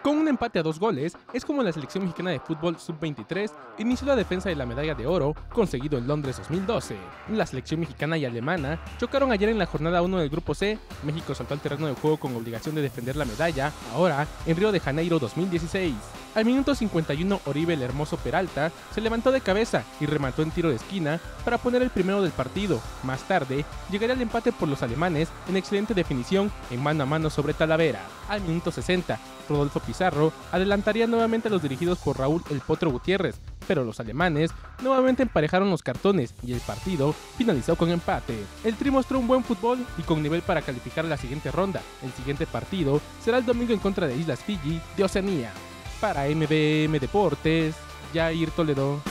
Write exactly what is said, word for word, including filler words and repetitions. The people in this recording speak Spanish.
Con un empate a dos goles, es como la selección mexicana de fútbol sub veintitrés inició la defensa de la medalla de oro conseguido en Londres dos mil doce. La selección mexicana y alemana chocaron ayer en la jornada uno del grupo C. México saltó al terreno de juego con obligación de defender la medalla, ahora en Río de Janeiro dos mil dieciséis. Al minuto cincuenta y uno, Oribe el Hermoso Peralta se levantó de cabeza y remató en tiro de esquina para poner el primero del partido. Más tarde, llegaría el empate por los alemanes en excelente definición en mano a mano sobre Talavera. Al minuto sesenta, Rodolfo Pizarro adelantaría nuevamente a los dirigidos por Raúl El Potro Gutiérrez, pero los alemanes nuevamente emparejaron los cartones y el partido finalizó con empate. El Tri mostró un buen fútbol y con nivel para calificar a la siguiente ronda. El siguiente partido será el domingo en contra de Islas Fiji de Oceanía. Para M B M Deportes, Jair Toledo.